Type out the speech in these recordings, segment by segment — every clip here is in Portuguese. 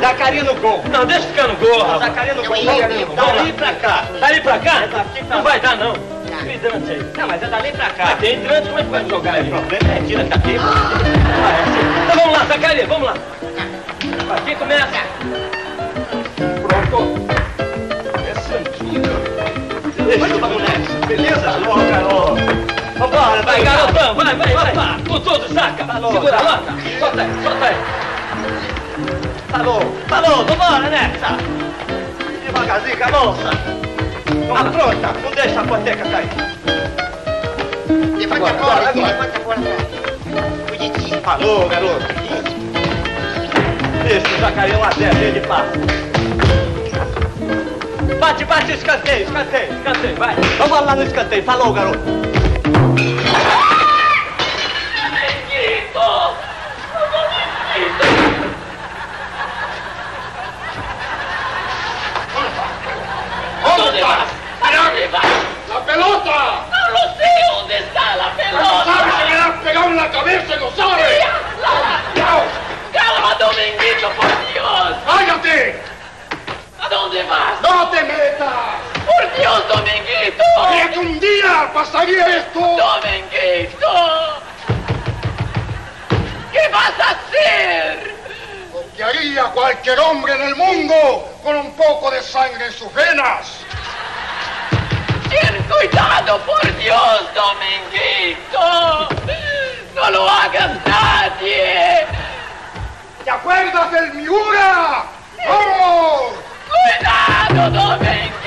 Zacarias no gol. Não, deixa ficar no gol, rapaz. Zacarias no gol. Dali pra cá. Dali pra cá? Não vai dar, não. Hidrante aí. Não, mas é dali pra cá. Mas tem hidrante, como é que vai jogar aí? O problema é tira daqui. Então vamos lá, Zacarias, vamos lá. Aqui começa. Pronto. É santinho. Deixa, moleque. Beleza? Alô, Carol. Vambora, Vai, garotão, vai. Com tudo, saca. Falou, Segura a tá. lata. Solta aí. Falou, vambora, nessa. Devagarzinho, moça. Vamos pronta, não deixa a hipoteca cair. Levanta a bola, levanta a bola. Bonitinho. Falou, garoto. Isso, Zacarias 1-0, de passo. Bate, escanteio, Vai. Vamos lá no escanteio, falou, garoto. ¿Dónde vas? ¿Para dónde vas? ¡La pelota! No lo sé dónde está la pelota. No sabe que le has pegado en la cabeza, no sabe. Calma, Dominguito, por Dios. ¡Cállate! ¿A dónde vas? ¡No te metas! Por Dios, Dominguito. Sabía que un día pasaría esto. Dominguito. ¿Qué vas a hacer? Lo que haría cualquier hombre en el mundo con un poco de sangre en sus venas. Ten cuidado, por Dios, Dominguito. No lo hagas nadie. ¿Te acuerdas del Miura? ¡Vamos! ¡Cuidado, Dominguito!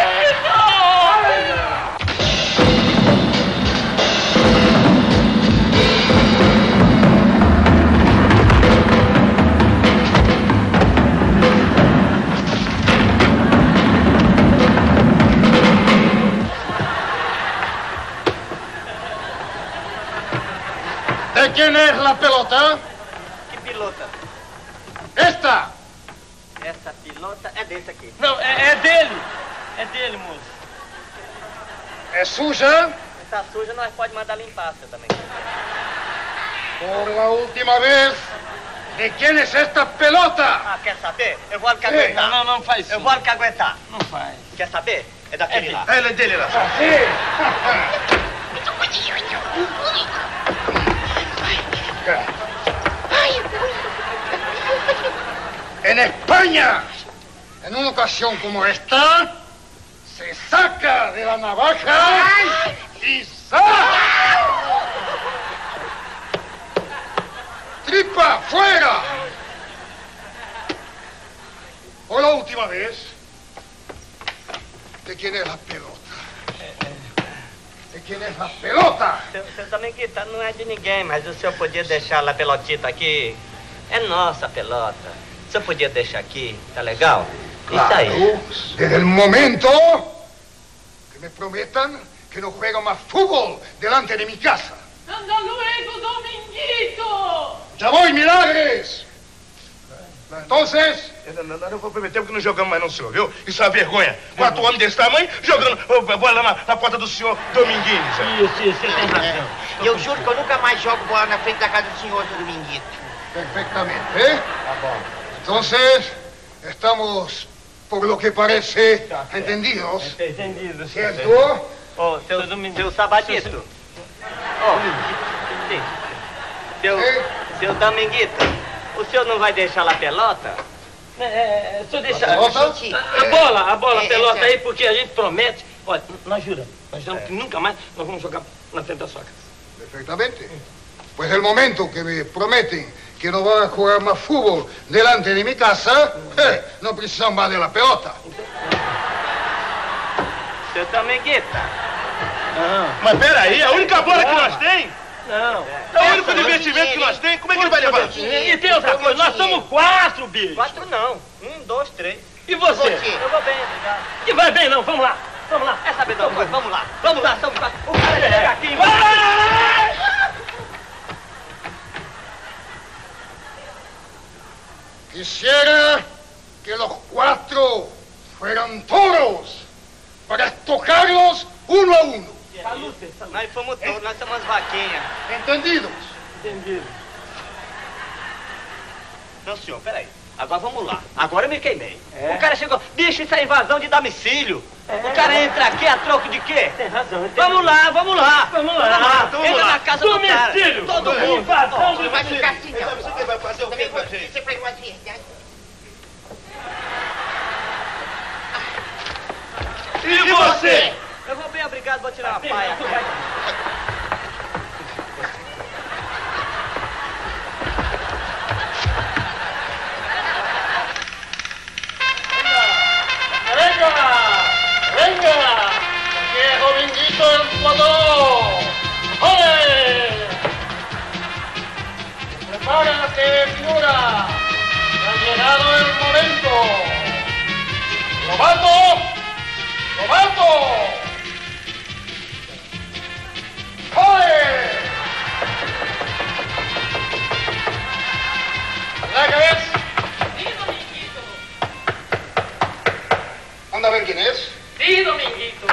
¿De quién es la pelota? Que pilota? ¡Esta! Essa pilota é desse aqui. Não, é dele. É dele, moço. ¿Es suya? Tá suja, nós pode mandar limpar, você também. Por la última vez, ¿de quién es esta pelota? Ah, quer saber? Eu vou alcaguetar. Não faz isso. Eu vou alcaguetar. Não faz. Quer saber? É daquele lá. Él es dele lá. En España, en una ocasión como esta, se saca de la navaja y ¡zas! ¡Tripa fuera! Por la última vez, ¿de quién es la pelota? ¿De quién es la pelota? Seu Dominguito, não é de ninguém, mas o senhor podia deixar a pelotita aqui? É nossa pelota. O senhor podia deixar aqui, tá legal? Isso aí. Desde el momento que me prometan que no juegan más fútbol delante de mi casa. ¡Anda luego, Dominguito! ¡Ya voy, Milagres! Entonces, Não vou prometer porque não jogamos mais não, senhor, viu? Isso é uma vergonha. 4 homens desse tamanho jogando bola na porta do senhor Dominguinhos. Isso, você tem razão. Eu juro que eu nunca mais jogo bola na frente da casa do senhor, seu Dominguito. perfectamente, ¿eh? Entonces, estamos, por lo que parece, entendidos. Entendido, ¿Cierto? Ô, seu Sabadito. Ô, sim. Seu Dominguito, o senhor não vai deixar a pelota? Só deixar. Pelota? A bola, a pelota aí, porque a gente promete. Olha, nós juramos que nunca mais nós vamos jogar na frente da sua casa. Perfectamente. Pues el momento que me prometen que no van a jugar más fútbol delante de mi casa, no precisan más de la pelota. Seu Dominguito. Mas peraí, a única bola que nós tem? Não. É o único divertimento que nós tem? Como é que ele vai levar? E tem outra coisa, nós somos 4, bicho. 4 não. 1, 2, 3. E você? Eu vou bem, obrigado. E vai bem não, vamos lá. Vamos lá. É saber de uma coisa, vamos lá. Vamos lá, somos 4. O cara chega aqui. Quisiera que los 4 fueran toros para estocarlos uno a uno. Nós fomos todos, nós somos vaquinhas. ¿Entendidos? Entendido. Não, senhor, peraí. Agora vamos lá. Agora eu me queimei. O cara chegou... Bicho, isso é invasão de domicílio. O cara entra aqui a troco de quê? Tem razão. Vamos lá, vamos lá. Vamos lá. Entra na casa do cara. Domicílio. Todo mundo. Invasão Não vai ficar assim, não. Você vai fazer o quê com a gente? Você falou a verdade. E você? Eu vou bem obrigado, vou tirar uma paia. ¡Venga! ¡Viejo Dominguito el jugador! ¡Ole! ¡Prepárate, figura! ¡Ha llegado el momento! ¡Lobato! ¡Lobato! ¡Ole! ¿Verdad que es? Sí, Dominguito. Anda a ver quién es. Sí, Dominguito.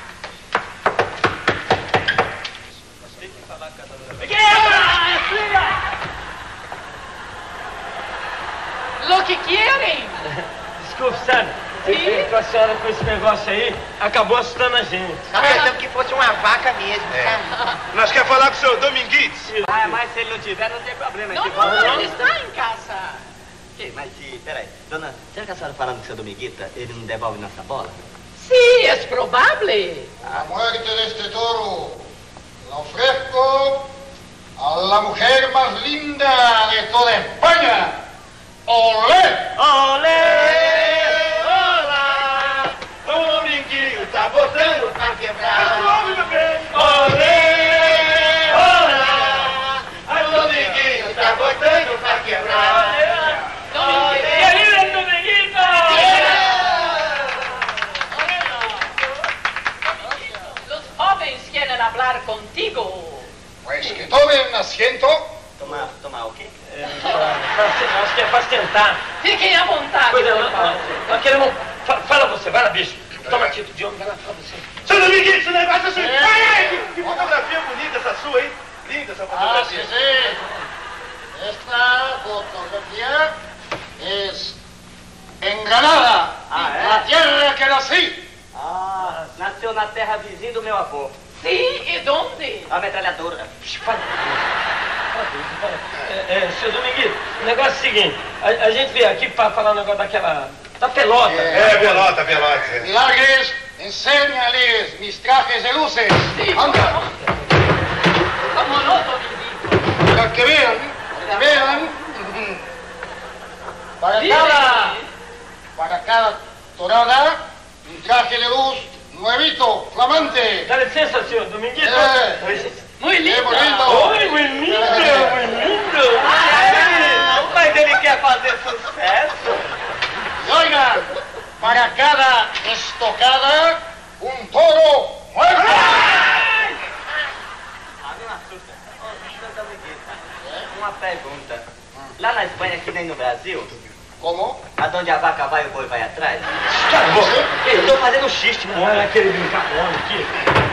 Lo que quieren. Desculpe, sabe? Com a senhora com esse negócio aí, acabou assustando a gente. Nós pensamos que fosse uma vaca mesmo, sabe? Nós quer falar com o senhor Dominguites. Ah, mas se ele não tiver, não tem problema. No, no, ele está em casa. Mas se... Peraí. Dona, será que a senhora falando com o seu Dominguita, ele não devolve nossa bola? Sí, es probable. La muerte de este toro la ofrezco a la mujer más linda de toda España. ¡Olé! Olé! Olá! O Dominguinho tá botando Pra quebrar. Olê! Olá! O Dominguinho tá botando pra quebrar. ¡Querido Dominguito! Los jóvenes quieren hablar contigo. Pues que tomen asiento. Tomar o quê? Acho que é pra sentar. Fiquem à vontade, Pois é, por favor. nós queremos... Fala você, vai lá, bicho. Toma título de homem, vai lá, fala você. Seu Dominguinho, esse negócio assim. Ai, que fotografia bonita essa sua, hein? Linda essa Ah, sí, fotografia. sí. Esta fotografía es en Granada, la tierra que nací. Ah, nasceu na terra vizinha do meu avô. Sí, ¿y dónde? A metralhadora. Seu Dominguito, o negócio é o seguinte, a gente veio aqui para falar um negócio da pelota. É, pelota. Milagres, enséñales mis trajes de luces. Sí, Anda, ¿cómo no, Dominguito? para que vean, Para Dime. para cada torada, un traje de luz nuevito, flamante. Dá licença, senhor Dominguito. Muy lindo. Muy lindo. Oi, muito lindo. Mas ele quer fazer sucesso. Y oigan, para cada estocada, un toro muerto. Ah, não assusta. Ô, seu Dominguita, uma pergunta. Lá na Espanha, que nem no Brasil, ¿Cómo? aonde a vaca vai, o boi vai atrás? Acabou. Eu tô fazendo xiste, Não é aquele brincar com homem aqui.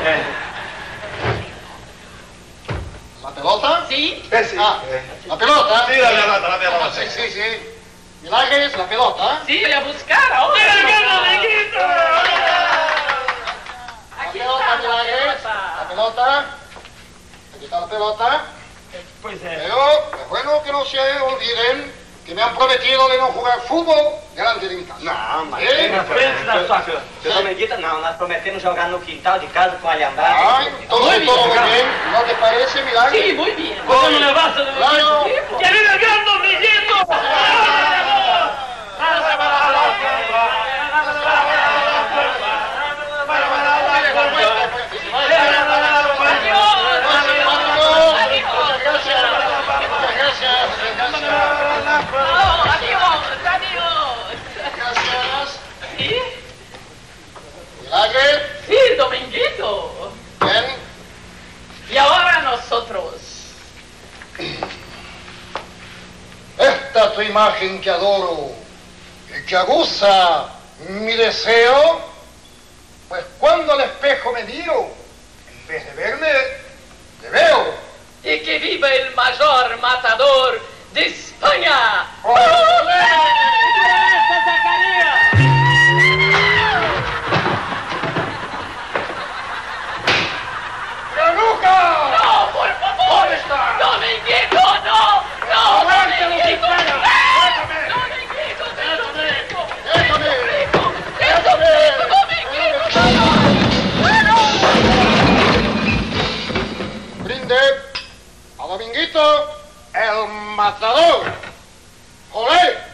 ¿La pelota? Sí. Ah, la pelota. Sí, la pelota. Ah, sí, sí, sí. Milagres, la pelota. Sí, voy a buscar ahora. La Aquí pelota, está la Milagres. La pelota. pelota. Aquí está la pelota. Pois é. Pero es bueno que no se olviden que me han prometido de no jugar fútbol delante de mi casa. Não, mas... ¿Eh? Na frente da sua casa. Seu Dominguita, não. Nós prometemos jogar no quintal de casa com alhambrado. Ah, entonces todo muy bien. ¿No te parece, Milagres? Sí, muy bien. Vamos levar, seu Claro. Dominguito. Querido grande Dominguito! Gracias. ¿Sí? Milagres, Sí, Dominguito. bien. Y ahora nosotros. Esta tu imagen que adoro y que aguza mi deseo, pues cuando al espejo me miro, en vez de verme, le veo. Y que viva el mayor matador de España. ¡Granuja! ¡No, por favor! ¿Dónde está? ¡Dominguito, no! ¡No, ¡Muerte, Dominguito! Lucifera! ¡Déjame! ¡Dominguito, te lo ¡Déjame! suplico! ¡Déjame! ¡Te lo suplico, Dominguito! Brinde a Dominguito, el matador. ¡Olé!